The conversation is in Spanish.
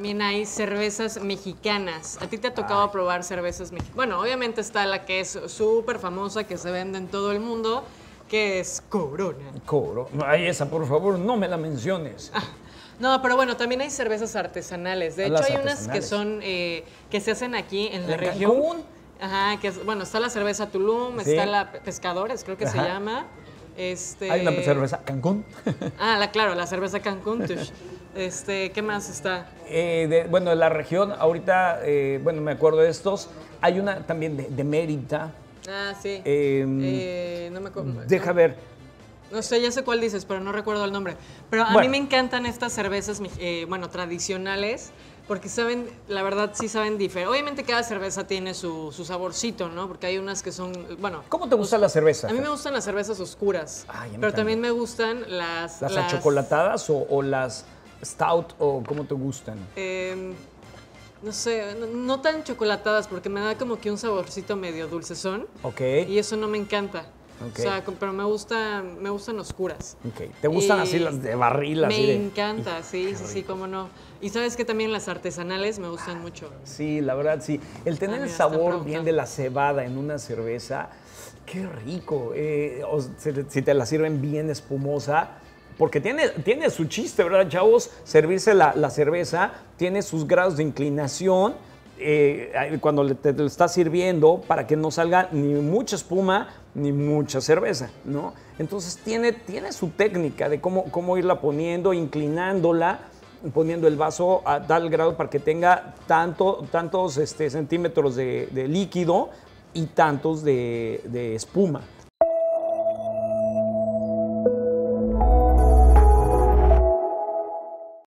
también hay cervezas mexicanas. ¿A ti te ha tocado probar cervezas mexicanas? Bueno, obviamente está la que es súper famosa, que se vende en todo el mundo, que es Corona. Ay, esa, por favor, no me la menciones. No, pero bueno, también hay cervezas artesanales. De hecho, Las hay unas que artesanales. son, que se hacen aquí en la ¿En región. Cancún? Ajá, que es, bueno, está la cerveza Tulum, Sí. está la Pescadores, creo que se Ajá. llama. Hay una cerveza Cancún. Claro, la cerveza Cancún. Tush. ¿Qué más está? Bueno, de la región, ahorita, bueno, me acuerdo de estos. Hay una también de Mérida. Sí. No me acuerdo. Deja ver. No sé, ya sé cuál dices, pero no recuerdo el nombre. Pero a Bueno. mí me encantan estas cervezas, tradicionales, porque saben, la verdad sí saben diferente. Obviamente cada cerveza tiene su saborcito, ¿no? Porque hay unas que son, bueno... ¿Cómo te gusta la cerveza? A mí me gustan las cervezas oscuras, Ay, a mí pero también también. me gustan las... ¿Las achocolatadas o las stout o cómo te gustan? No sé, no tan chocolatadas, porque me da como que un saborcito medio dulcezón. Ok. Y eso no me encanta. Ok. O sea, pero me gustan oscuras. Ok. ¿Te gustan Y así las de barril? Así Me de- encanta, sí, cómo no. Y sabes que también las artesanales me gustan mucho. Sí, la verdad, sí. El tener mira, el están sabor bien preguntando. de la cebada en una cerveza, qué rico. Si te la sirven bien espumosa, porque tiene su chiste, ¿verdad, chavos? Servirse la cerveza tiene sus grados de inclinación cuando te lo estás sirviendo para que no salga ni mucha espuma ni mucha cerveza, ¿no? Entonces tiene su técnica de cómo irla poniendo, inclinándola, poniendo el vaso a tal grado para que tenga tantos centímetros de líquido y tantos de espuma.